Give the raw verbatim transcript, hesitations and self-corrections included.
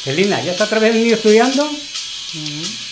Celina, ¿ya está otra vez el niño estudiando? Mm.